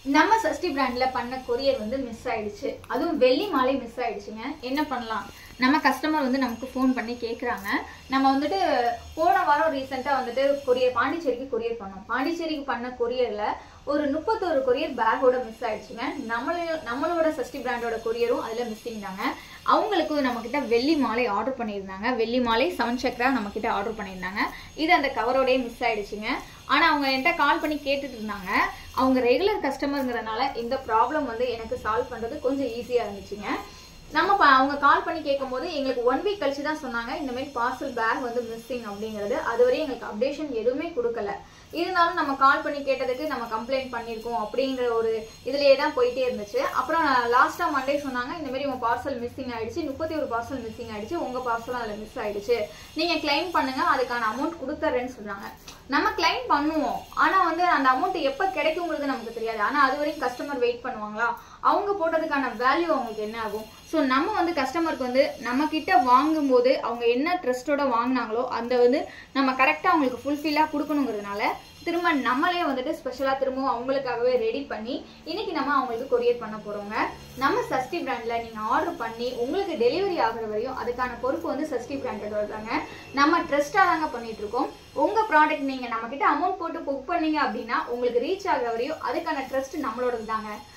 நம்ம சஷ்டி பிராண்ட்ல பண்ண கொரியர் வந்து மிஸ் ஆயிடுச்சு. அதுவும் வெள்ளி மாலை மிஸ் ஆயிடுச்சுங்க. என்ன பண்ணலாம்? நம்ம கஸ்டமர் வந்து நமக்கு ஃபோன் பண்ணி கேட்குறாங்க. நம்ம வந்துட்டு போன வாரம் ரீசெண்டாக வந்துட்டு கொரியர் பாண்டிச்சேரிக்கு கொரியர் பண்ணோம். பாண்டிச்சேரிக்கு பண்ண கொரியரில் ஒரு 31 கொரியர் பேக்கோட மிஸ் ஆயிடுச்சுங்க. நம்மளோட சஷ்டி பிராண்டோட கொரியரும் அதில் மிஸ்ஸிங் தாங்க. அவங்களுக்கு நம்மக்கிட்ட வெள்ளி மாலை ஆர்டர் பண்ணியிருந்தாங்க. வெள்ளி மாலை 7 சக்கரா நம்மக்கிட்ட ஆர்டர் பண்ணியிருந்தாங்க. இது அந்த கவரோடய மிஸ் ஆயிடுச்சுங்க. ஆனால் அவங்க என்கிட்ட கால் பண்ணி கேட்டுட்டு இருந்தாங்க. அவங்க ரெகுலர் கஸ்டமருங்கிறதுனால இந்த ப்ராப்ளம் வந்து எனக்கு சால்வ் பண்ணுறது கொஞ்சம் ஈஸியாக இருந்துச்சுங்க. அவங்க கால் பண்ணி கேட்கும் போது எங்களுக்கு 1 வீக் கழிச்சு தான் சொன்னாங்க இந்த மாதிரி பார்சல் பேக் வந்து மிஸ்ஸிங் அப்படிங்கிறது. அதுவரை எங்களுக்கு அப்டேஷன் எதுவுமே கொடுக்கல. இருந்தாலும் நம்ம கால் பண்ணி கேட்டதுக்கு நம்ம கம்ப்ளைண்ட் பண்ணியிருக்கோம் அப்படிங்கிற ஒரு இதுலேயே தான் போயிட்டே இருந்துச்சு. அப்புறம் லாஸ்ட்டாக மண்டே சொன்னாங்க இந்த மாதிரி உங்கள் பார்சல் மிஸ்ஸிங் ஆயிடுச்சு, 31 பார்சல் மிஸ்ஸிங் ஆயிடுச்சு, உங்கள் பார்சலும் அதில் மிஸ் ஆயிடுச்சு, நீங்கள் கிளைம் பண்ணுங்க, அதுக்கான அமௌண்ட் கொடுத்துறேன்னு சொன்னாங்க. நம்ம கிளைம் பண்ணுவோம், ஆனால் வந்து அந்த அமௌண்ட் எப்போ கிடைக்குங்கிறது நமக்கு தெரியாது. ஆனால் அது வரைக்கும் கஸ்டமர் வெயிட் பண்ணுவாங்களா? அவங்க போட்டதுக்கான வேல்யூ அவங்களுக்கு என்ன ஆகும்? ஸோ நம்ம வந்து கஸ்டமருக்கு வந்து நம்ம கிட்ட வாங்கும்போது அவங்க என்ன ட்ரஸ்டோட வாங்கினாங்களோ அந்த வந்து நம்ம கரெக்டாக அவங்களுக்கு ஃபுல்ஃபில்லாக கொடுக்கணுங்கிறதுனால திரும்ப நம்மளே வந்துட்டு ஸ்பெஷலாக திரும்பவும் அவங்களுக்காகவே ரெடி பண்ணி இன்னைக்கு நம்ம அவங்களுக்கு கொரியர் பண்ண போகிறோங்க. நம்ம சஷ்டி பிராண்டில் நீங்கள் ஆர்டர் பண்ணி உங்களுக்கு டெலிவரி ஆகிற வரையும் அதுக்கான பொறுப்பு வந்து சஷ்டி பிராண்டோட தாங்க. நம்ம ட்ரஸ்ட்டாக தாங்க பண்ணிட்டு இருக்கோம். உங்கள் ப்ராடக்ட் நீங்கள் நம்மக்கிட்ட அமௌண்ட் போட்டு புக் பண்ணீங்க அப்படின்னா உங்களுக்கு ரீச் ஆகிற வரையும் அதுக்கான ட்ரஸ்ட் நம்மளோடது தாங்க.